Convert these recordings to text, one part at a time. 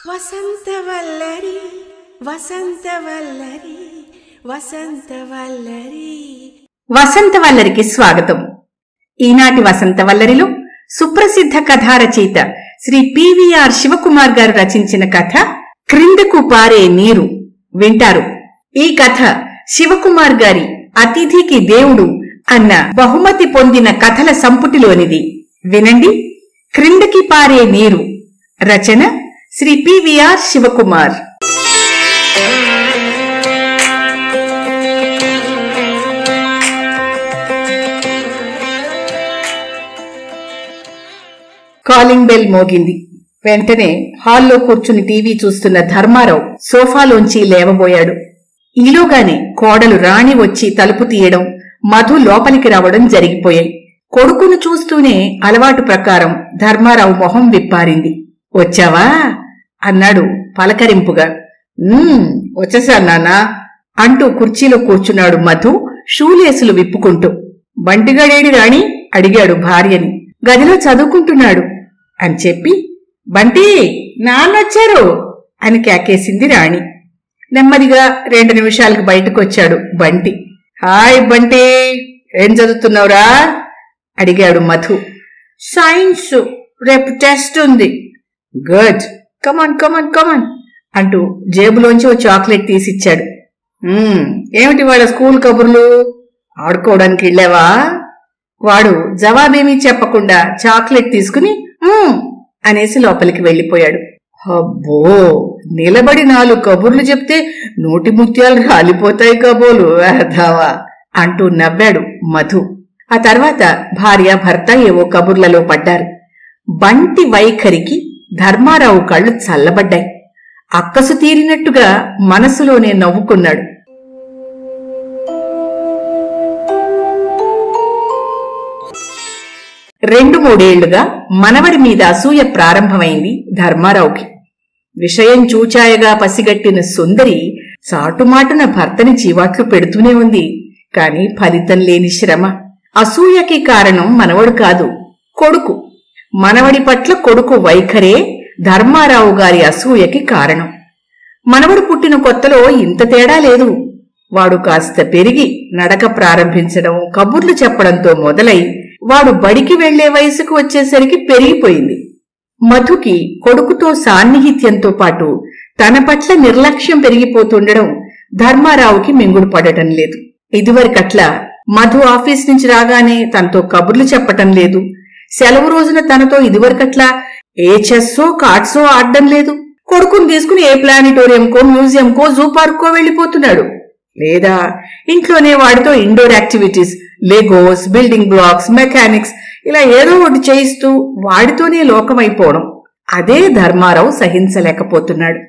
వసంతవల్లరి వసంతవల్లరి వసంతవల్లరి. వసంతవల్లరికి స్వాగతం. ఈనాటి వసంతవల్లరిలో సుప్రసిద్ధ కథా రచయిత శ్రీ పివిఆర్ శివకుమార్ గారు రచించిన కథ క్రిందకు పారే నీరు వింటారు. ఈ కథ శివకుమార్ గారి అతిథికి దేవుడు అన్న బహుమతి పొందిన కథల సంపుటిలోనిది. వినండి. క్రిందకి పారే నీరు. రచన Shri PVR Shivakumar. Calling bell మోగింది. వెంటనే హాల్లో కూర్చుని టీవీ చూస్తున్న ధర్మారావు సోఫాలోంచి లేవబోయాడు. ఈలోగానే కోడలు రాణి వచ్చి తలుపు తీయడం, మధు లోపలికి రావడం జరిగిపోయాయి. కొడుకును చూస్తూనే అలవాటు ప్రకారం ధర్మారావు మొహం విప్పారింది. వచ్చావా అన్నాడు పలకరింపుగా. వచ్చేసా నాన్నా అంటూ కుర్చీలో కూర్చున్నాడు మధు షూలేసులు విప్పుకుంటూ. బంటిగాడేడి రాణి అడిగాడు భార్యని. గదిలో చదువుకుంటున్నాడు అని చెప్పి, బంటి నాన్నొచ్చారు అని కేకేసింది రాణి. నెమ్మదిగా 2 నిమిషాలకు బయటకొచ్చాడు బంటి. హాయ్ బంటి, ఏం చదువుతున్నావురా అడిగాడు మధు. సైన్స్, రేపు టెస్ట్ ఉంది. గుడ్, కమాన్ కమాన్ కమాన్ అంటూ జేబులోంచి ఓ చాక్లెట్ తీసిచ్చాడు. ఏమిటి వాళ్ళ స్కూల్ కబుర్లు? ఆడుకోవడానికి వెళ్ళావా? వాడు జవాబేమీ చెప్పకుండా చాక్లెట్ తీసుకుని అనేసి లోపలికి వెళ్లిపోయాడు. అబ్బో, నిలబడి 4 కబుర్లు చెప్తే నోటి ముత్యాలు రాలిపోతాయి కాబోలు వేధావా అంటూ నవ్వాడు మధు. ఆ తర్వాత భార్య భర్త ఏవో కబుర్లలో పడ్డారు. బంటి వైఖరికి ధర్మారావు కళ్ళు చల్లబడ్డాయి. అక్కసు తీరినట్టుగా మనసులోనే నవ్వుకున్నాడు. రెండు మూడేళ్లుగా మనవడి మీద అసూయ ప్రారంభమైంది ధర్మారావుకి. విషయం చూచాయగా పసిగట్టిన సుందరి చాటుమాటున భర్తని చీవాట్లు పెడుతూనే ఉంది. కాని ఫలితం లేని శ్రమ. అసూయకి కారణం మనవడు కాదు, కొడుకు. మనవడి పట్ల కొడుకు వైఖరే ధర్మారావు గారి అసూయకి కారణం. మనవడు పుట్టిన కొత్తలో ఇంత తేడా లేదు. వాడు కాస్త పెరిగి నడక ప్రారంభించడం, కబుర్లు చెప్పడంతో మొదలై వాడు బడికి వెళ్లే వయసుకు వచ్చేసరికి పెరిగిపోయింది. మధుకి కొడుకుతో సాన్నిహిత్యంతో పాటు తన పట్ల నిర్లక్ష్యం పెరిగిపోతుండడం ధర్మారావుకి మింగుడు పడటం లేదు. ఇదివరకట్లా మధు ఆఫీస్ నుంచి రాగానే తనతో కబుర్లు చెప్పటం లేదు. సెలవు రోజున తనతో ఇదివరకట్లా ఏ చెస్సో కార్డ్సో ఆడడం లేదు. కొడుకుని తీసుకుని ఏ ప్లానిటోరియంకో, మ్యూజియంకో, జూ పార్క్కో వెళ్లిపోతున్నాడు. లేదా ఇంట్లోనే వాడితో indoor activities, Legos, building blocks, mechanics ఇలా ఏదో ఒకటి చేయిస్తూ వాడితోనే లోకమైపోవడం. అదే ధర్మారావు సహించలేకపోతున్నాడు.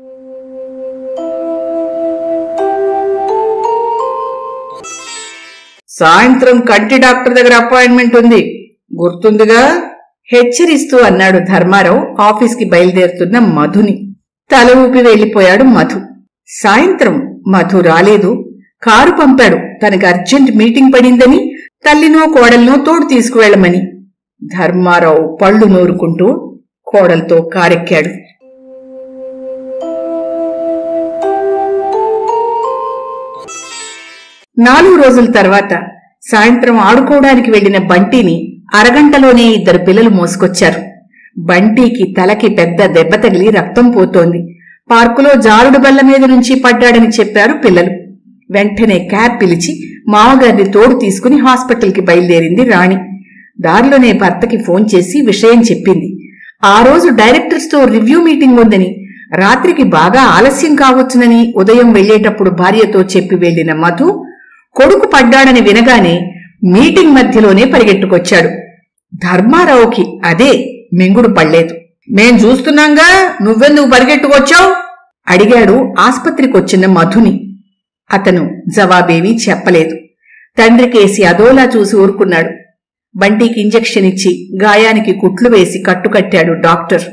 సాయంత్రం కంటి డాక్టర్ దగ్గర అపాయింట్మెంట్ ఉంది, గుర్తుందిగా హెచ్చరిస్తూ అన్నాడు ధర్మారావు ఆఫీస్కి బయలుదేరుతున్న మధుని. తల ఊపి వెళ్లిపోయాడు మధు. సాయంత్రం మధు రాలేదు. కారు పంపాడు తనకు అర్జెంట్ మీటింగ్ పడిందని, తల్లినో కోడలనో తోడు తీసుకువెళ్లమని. ధర్మారావు పళ్ళు నూరుకుంటూ కోడలతో కారెక్కాడు. నాలుగు రోజుల తర్వాత సాయంత్రం ఆడుకోవడానికి వెళ్లిన బంటిని అరగంటలోనే 2 పిల్లలు మోసుకొచ్చారు. బంటికి తలకి పెద్ద దెబ్బ తగిలి రక్తం పోతోంది. పార్కులో జారుడు బల్ల మీద నుంచి పడ్డాడని చెప్పారు పిల్లలు. వెంటనే క్యాబ్ పిలిచి మామగారిని తోడు తీసుకుని హాస్పిటల్కి బయలుదేరింది రాణి. దారిలోనే భర్తకి ఫోన్ చేసి విషయం చెప్పింది. ఆ రోజు డైరెక్టర్స్తో రివ్యూ మీటింగ్ ఉందని, రాత్రికి బాగా ఆలస్యం కావచ్చునని ఉదయం వెళ్లేటప్పుడు భార్యతో చెప్పి వెళ్లిన మధు కొడుకు పడ్డాడని వినగానే మీటింగ్ మధ్యలోనే పరిగెట్టుకొచ్చాడు. ధర్మారావుకి అదే మింగుడు పడలేదు. మేం చూస్తున్నాంగా, నువ్వెందుకు పరిగెట్టుకొచ్చావు అడిగాడు ఆస్పత్రికొచ్చిన మధుని. అతను జవాబేమీ చెప్పలేదు. తండ్రికేసి అదోలా చూసి ఊరుకున్నాడు. బంటికి ఇంజెక్షన్ ఇచ్చి గాయానికి కుట్లు వేసి కట్టుకట్టాడు డాక్టర్.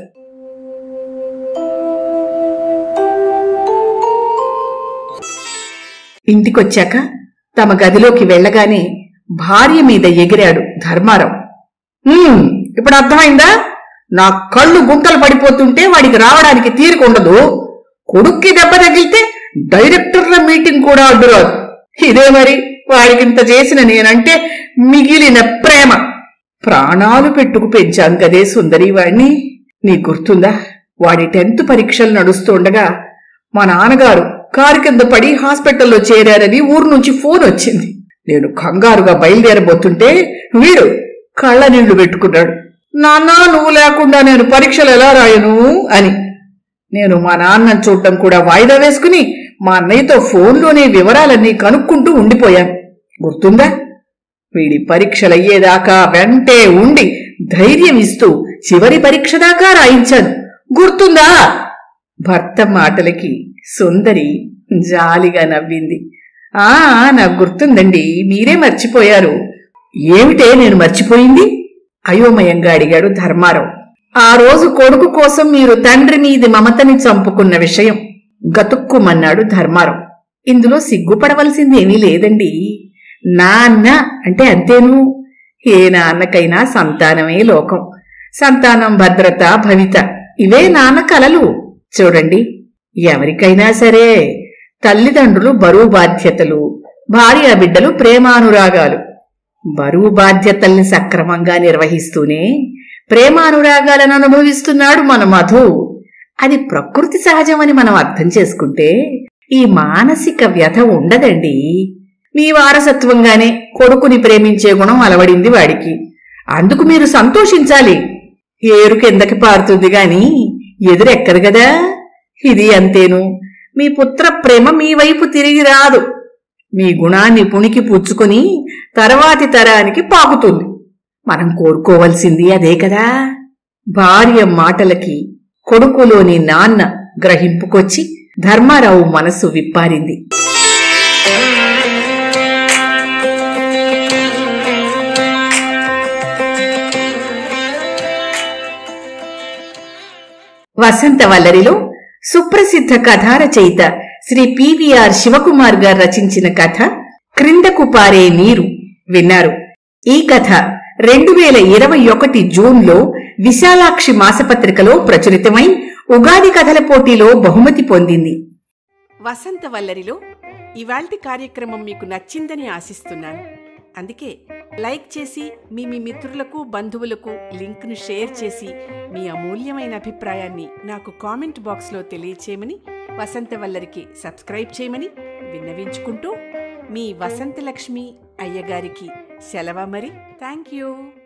ఇంటికొచ్చాక తమ గదిలోకి వెళ్లగానే భార్య మీద ఎగిరాడు ధర్మారావు. ఇప్పుడు అర్థమైందా? నా కళ్ళు గుంటలు పడిపోతుంటే వాడికి రావడానికి తీరికుండదు. కొడుక్కి దెబ్బ తగిలితే డైరెక్టర్ల మీటింగ్ కూడా అడ్డురాదు. ఇదే మరి వాడికింత చేసిన నేనంటే మిగిలిన ప్రేమ. ప్రాణాలు పెట్టుకు పెంచాం కదే సుందరి వాణ్ణి. నీ గుర్తుందా, వాడి 10th పరీక్షలు నడుస్తుండగా మా నాన్నగారు కారు కింద పడి హాస్పిటల్లో చేరారని ఊరు నుంచి ఫోన్ వచ్చింది. నేను కంగారుగా బయలుదేరబోతుంటే వీడు కళ్ళ నీళ్లు పెట్టుకున్నాడు. నాన్నా, నువ్వు లేకుండా నేను పరీక్షలు ఎలా రాయను అని. నేను మా నాన్నను చూడటం కూడా వాయిదా వేసుకుని మా అన్నయ్యతో ఫోన్లోనే వివరాలన్నీ కనుక్కుంటూ ఉండిపోయాను. గుర్తుందా? వీడి పరీక్షలయ్యేదాకా వెంటే ఉండి ధైర్యం ఇస్తూ చివరి పరీక్ష దాకా రాయించాను. గుర్తుందా? భర్త మాటలకి సుందరి జాలిగా నవ్వింది. నాకు గుర్తుందండి, మీరే మర్చిపోయారు. ఏమిటే నేను మర్చిపోయింది? అయోమయంగా అడిగాడు ధర్మారావు. ఆ రోజు కొడుకు కోసం మీరు తండ్రి మీది మమతని చంపుకున్న విషయం గతుక్కుమన్నాడు ధర్మారావు. ఇందులో సిగ్గుపడవలసిందేమీ లేదండి. నాన్న అంటే అంతేను. ఏ నాన్నకైనా సంతానమే లోకం. సంతానం భద్రత భవిత ఇవే నాన్న కలలు. చూడండి, ఎవరికైనా సరే తల్లిదండ్రులు బరువు బాధ్యతలు, భార్య బిడ్డలు ప్రేమానురాగాలు. బరువు బాధ్యతల్ని సక్రమంగా నిర్వహిస్తూనే ప్రేమానురాగాలను అనుభవిస్తున్నాడు మన మధు. అది ప్రకృతి సహజమని మనం అర్థం చేసుకుంటే ఈ మానసిక వ్యధ ఉండదండి. మీ వారసత్వంగానే కొడుకుని ప్రేమించే గుణం అలవడింది వాడికి. అందుకు మీరు సంతోషించాలి. ఏరు కిందకి పారుతుంది గాని ఎదురెక్కదు గదా. ఇది అంతేను. మీ పుత్ర ప్రేమ మీ వైపు తిరిగి రాదు. మీ గుణాన్ని పుణికి పుచ్చుకుని తర్వాతి తరానికి పాకుతుంది. మనం కోరుకోవలసింది అదే కదా. భార్య మాటలకి కొడుకులోని నాన్న గ్రహింపుకొచ్చి ధర్మారావు మనసు విప్పారింది. వసంతవల్లరిలో సుప్రసిద్ధ కథా రచయిత శ్రీ పివిఆర్ శివకుమార్ గారు రచించిన కథ క్రిందకు పారే నీరు విన్నారు. ఈ కథ 2021 జూన్లో విశాలాక్షి మాసపత్రికలో ప్రచురితమై ఉగాది కథల పోటీలో బహుమతి పొందింది. వసంతవల్లరిలో ఇవాల్టి కార్యక్రమం మీకు నచ్చిందని ఆశిస్తున్నాను. అందుకే లైక్ చేసి మీ మిత్రులకు బంధువులకు లింక్ను షేర్ చేసి మీ అమూల్యమైన అభిప్రాయాన్ని నాకు కామెంట్ బాక్స్లో తెలియచేయమని, వసంతవల్లరికి సబ్స్క్రైబ్ చేయమని విన్నవించుకుంటూ మీ వసంతలక్ష్మి అయ్యగారికి సెలవు మరి. Thank you.